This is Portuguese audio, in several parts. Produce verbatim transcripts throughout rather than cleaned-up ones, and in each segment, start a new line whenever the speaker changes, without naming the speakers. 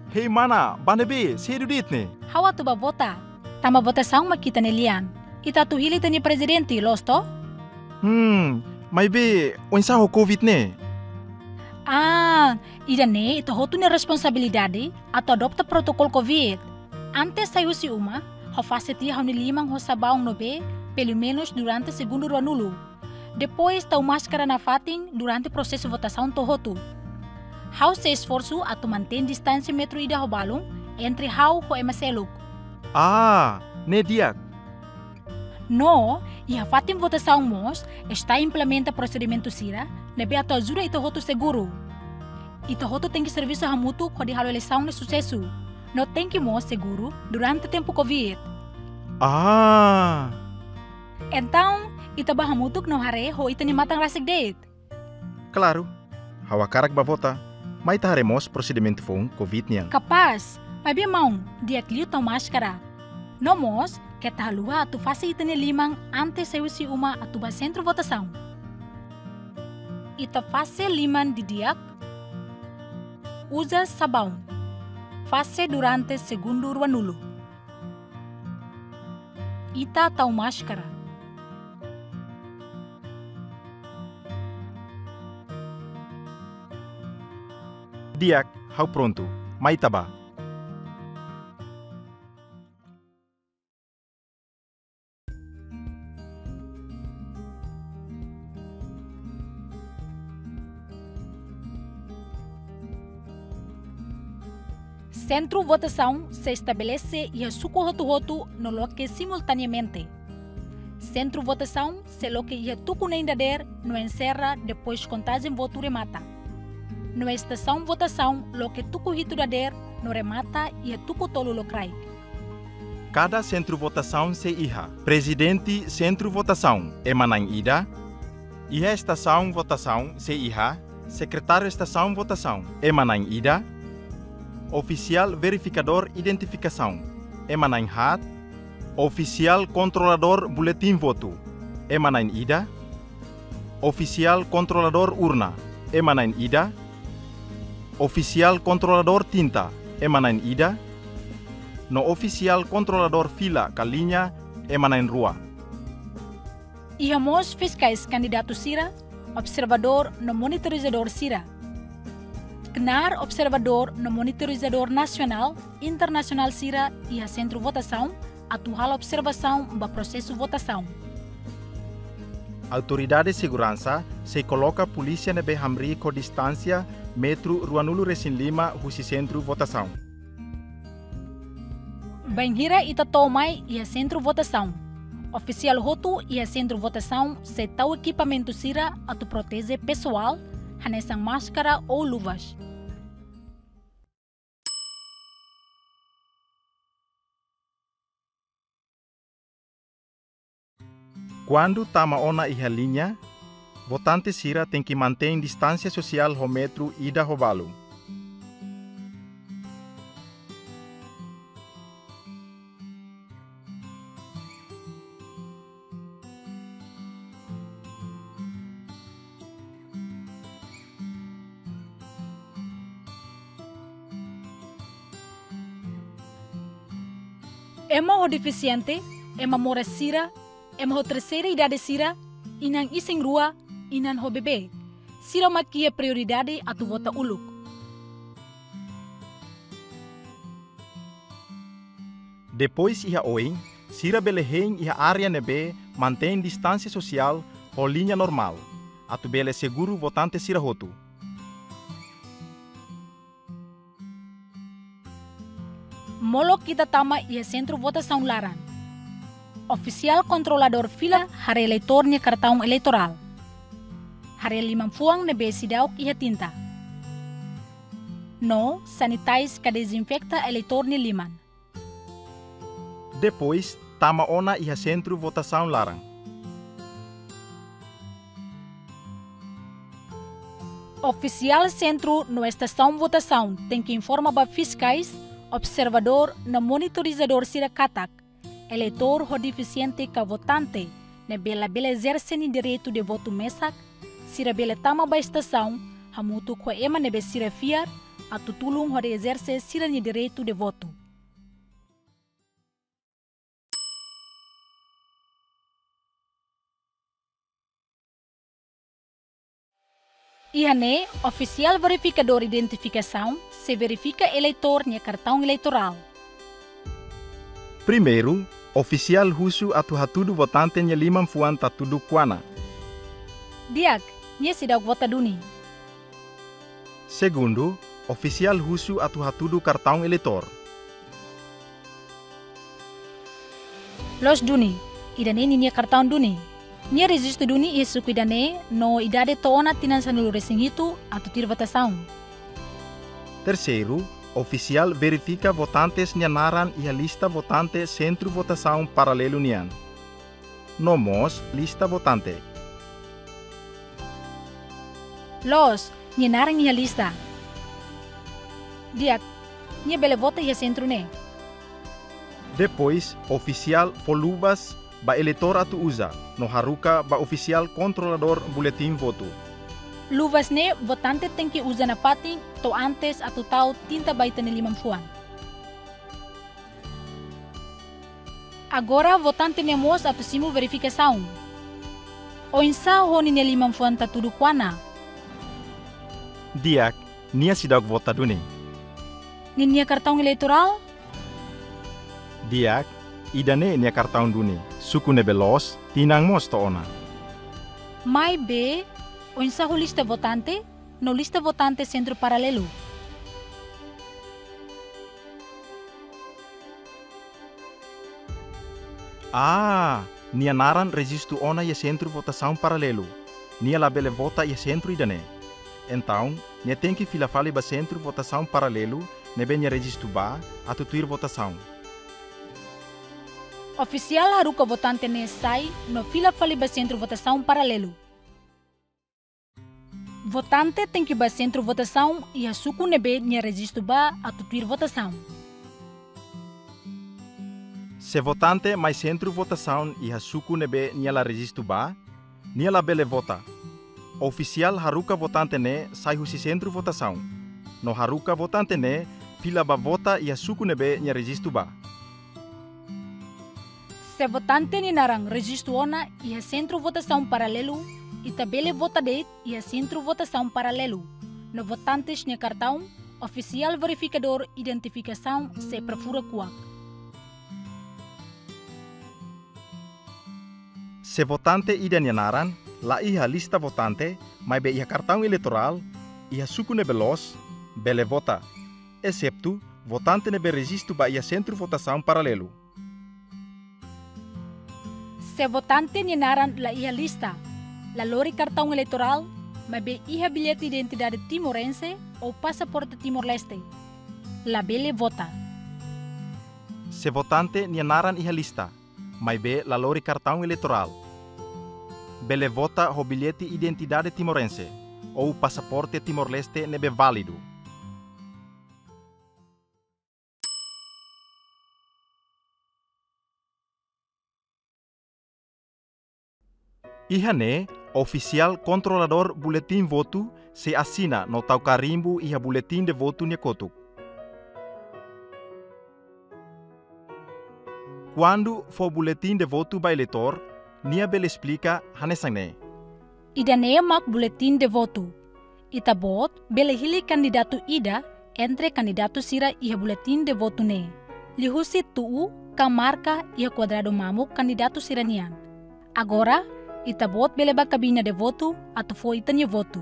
Hei mana, banabe, sério dit ne?
Hawa tu ba vota? Tama votação makita nelian. Ita tu hili tani presidente, losto?
Hmm, may be, unsa ho COVID ne?
Ah, ida ne, ito hotu ni responsabilidade atau adopta protokol COVID. Antes saiu si uma, ho fase tia ho ni limang ho sabaong no be, pelo menos durante segundo ruanulo. Depois tau máscara na fating durante processo votação to hotu. Hau se esforço a tu mantém distância metro ida ho balong entre hau ho emaseluk.
Ah, ne diak.
No, e a fatim votação mos está implementa procedimento sira, nebe ato ajuda ito hotu seguro. Ito hotu tem que serviço hamutu ko di halo eleição de sucesso. No tem que mos seguro durante tempo COVID.
Ah,
Então, ito ba hamutuk no hare ho ito ni matang rasig date?
claro. Hawa karak ba vota? May taharemos procedimento fong COVID niyan.
Capaz, mas bem mão, dia que tão máscara. No mos, que tahalua tu fase ito ni limang antes saiu si uma atu ba centro votação. Ito fase liman di diak, usa sabão. Fase durante segundo ruanulo. Ita tau máscara.
Diak, hau pronto. May taba.
Centro votação se estabelece e a suco rotu-rotu no loque simultaneamente. Centro votação se loque e a tuco nem dader no encerra depois contagem voto remata. No estação votação loque tuco hito dader no remata e a tuco tolo locrai.
Cada centro votação se iha. Presidente centro votação emanang ida. Iha estação votação se iha. Secretário estação votação emanang ida. Oficial verificador identificação emanang hat. Oficial controlador boletim voto emanang ida. Oficial controlador urna emanang ida. Oficial controlador tinta emanang ida. No oficial controlador fila kalinya emanain rua.
Ihamos fiscais candidato sira, observador no monitorizador sira. Knar observador no monitorizador nacional, internacional sira e a centro votação, atual observação ba processo votação.
Autoridade de segurança se coloca polícia nebe hamri com distância metro ruanulo resin lima husi centro votação.
Banhira ita tomai e a centro votação. Oficial roto e a centro votação se tal equipamento sira a tu protege pessoal, hanesang máscara ou luvas.
Quando tama ona iha linha, votante sira tem que manter distância social ho metro ida ho balu.
Ema o deficiente, ema mora sira, ema ho terceira idade sira, inang ising rua, inan ho bebê. Sira makia prioridade atu vota uluk.
Depois iha oing, sira beleheng iha área nebe mantém distância social ho linha normal. Atu bele seguro votante sira hotu.
Molo kita tama ia centro votação laran. Oficial controlador fila hari eleitor ni cartão eleitoral. Hari limang fuang nebe sidauk iha tinta. No, sanitize ka desinfecta eleitor ni liman.
Depois, tama ona iha centro votação larang.
Oficial centro no estação votação tem que informar ba fiscais, observador no monitorizador sira katak, eleitor ho deficiente ka votante, ne bela bela exerce ni direito de voto mesak, sira bela tama ba estação, hamutu ko ema nebe sira fiar, atau tulung hode exerce siranya direito de voto. Ihane, oficial verificador identificação se verifica eleitor nya cartão eleitoral.
Primeiro, oficial husu atu hatudu votante nya limam fuan tatudu kuana.
Diak, nya sidak vota duni.
Segundo, oficial husu atu hatudu cartão eleitor.
Los duni, idane nia cartão duni. Nia registro duni e suku idane no idade toona tinan sanulu resingitu atu tir votação.
Terceiro, oficial verifica votantes nya naran e a lista votante centro votação paralelo nian. Nomos lista votante.
Los, nia naran nia lista. Diak, nia bele vota ia centro ne.
Depois, oficial folubas ba eleitor atu usa, no haruka ba oficial controlador boletim voto.
Luvas ne, votante tem que usar na pating to antes atu tau tinta baita ni limam fuan. Agora, votante ne mos atu simu verificação. O insa honi ne limam fuan tatudu kuana.
Diak, nia sidak vota duni.
Nia cartão eleitoral?
Diak, idane nia cartão duni. Suku ne belos, tinang mos to ona.
Mai B, o ensaho lista votante, no lista votante centro paralelo.
Ah, nia naran registro ona e centro votação paralelo. Nia labele vota e centro idane. Então, nia tem que fila fale ba centro votação paralelo, ne benha registro ba, atu tuir votação.
Oficial haruka votante ne sai no fila fali ba centro votação paralelo. Votante tem que ba centro votação e a suku nebe nia registro ba atu tuir votação.
Se votante mais centro votação e a suku nebe nia la registro ba, nia la bele vota. Oficial haruka votante ne sai husi centro votação. No haruka votante ne fila ba vota e a suku nebe nia registro ba.
Se votante ni narang registro ona e a centro votação paralelo, e tabele vota date e a centro votação paralelo. No votantes ni cartão, oficial verificador identificação se profura kuak.
Se votante ida ni naran, la iha lista votante, mai be iha cartão eleitoral, iha suku nebe los, bele vota, excepto votante nebe registro ba iha centro votação paralelo.
Se votante ni naran la iha lista, la lori cartão eleitoral, mas be iha bilhete de identidade timorense ou passaporte Timor-Leste. La bele vota.
Se votante ni naran iha lista, mas be la lori cartão eleitoral. Bele vota ho bilhete identidade timorense ou passaporte Timor-Leste nebe válido. Ihane, oficial controlador boletim voto se assina no tau carimbo iha boletim de voto nia kotuk. Quando for boletim de voto ba eleitor, nia bele explica hanesangne.
Idane mak boletim de voto. Ita bot bele hili candidato ida entre candidato sira iha boletim de voto ne. Lihusi tuu ka marca iha quadrado mamuk candidato siranian. Agora, ita bot bele ba cabina de voto atu fo itanya voto.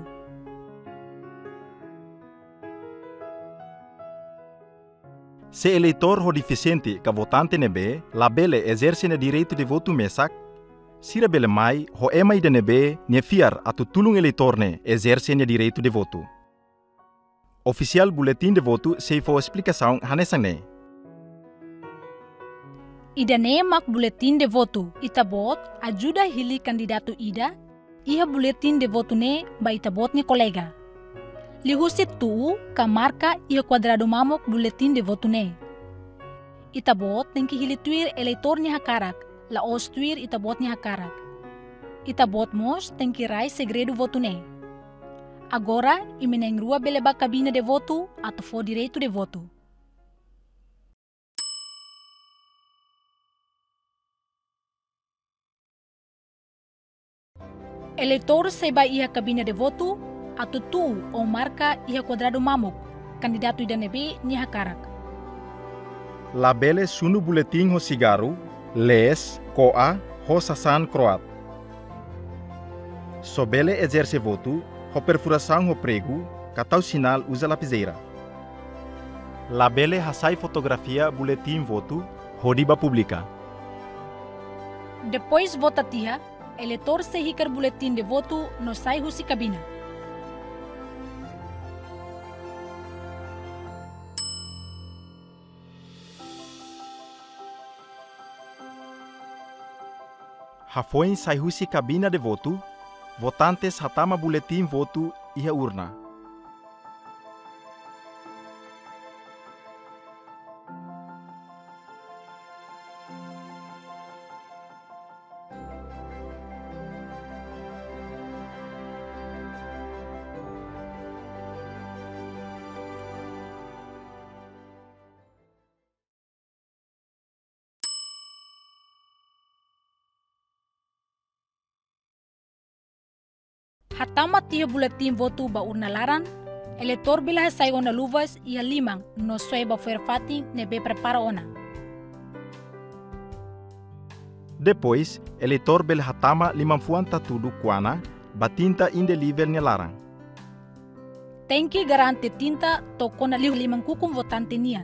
Se eleitor ho deficiente ka votante nebe, la bele exerce ne direito de voto mesak, sira bele mai ho ema ida nebe ne fiar atu tulung eleitor ne exerce ne direito de voto. Oficial boletim de voto se fo explicação hanesang ne.
Ida ne mak boletim de voto. Ita bot ajuda hili candidato ida, iha boletim de voto ne ba ita bot ni kolega. Lihusi tu ka marca iha quadrado mamok boletim de voto ne. Ita bot tem que hili tuir eleitor ni hakarak, la os tuir ita bot ni hakarak. Ita bot mos tem que rai segredo voto ne. Agora, imeneng rua beleba cabine de voto atau for direito de voto. Eleitor seba ia cabine de voto atau tu ou marca ia quadrado mamuk, candidato idanebe nia karak.
Labele sunu buletin ho sigaru, les, koa, ho sasan croat. Sobele exerce voto, ho perfuração ho prego, catau sinal usa lapiseira. Labele hasai fotografia buletin voto, hodiba publica.
Depois votatia, eleitor sehikar buletin de voto no sai husi cabina.
Hafoin sai husi cabina de voto, votantes hatama buletin voto ia urna.
Hatama tia buletin voto ba urna laran, eleitor bila sai ona luvas ia limang no soe ba ferfati nebe prepara ona.
Depois, eleitor bel hatama limang fuanta tudo kuana, batinta indeliver nia larang.
Tenki garante tinta tokona liu limang kukum votante nian.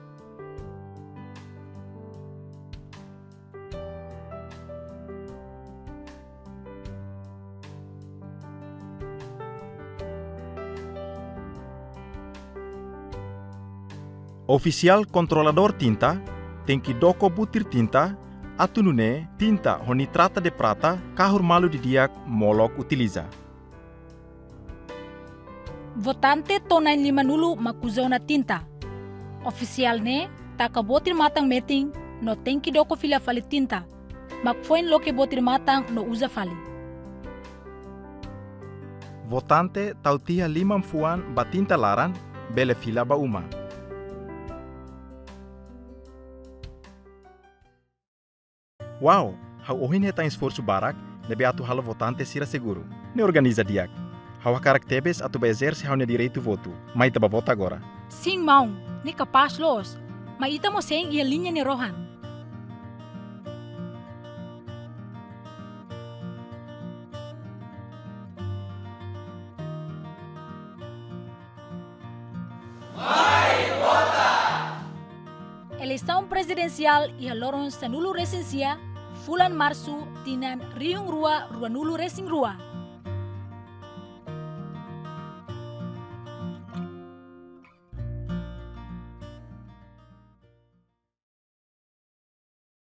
Oficial controlador tinta tem que doko butir tinta atunune tinta ho nitrata de prata kahur malu di diak molok utiliza.
Votante tonai lima nulu makuzona tinta. Oficial ne taka botir matang meeting no tenki doko fila fali tinta. Makfoin loke botir matang no uza fali.
Votante tautia limam fuan batinta laran bele fila ba uma. Wow, hau ohin heta esforço barak, nebe atu hala votante sira seguro. Ne organiza diak. Hau hakarak tebes atu ba exerce hau ne direito voto. Mai taba vota agora.
Sim, mau, ni capaz los. Mas ita mo seng ia linha ni rohan. Eleição presidencial ia loron sanulu resensia Fulan Marsu tinan riung rua rua nulu resing rua.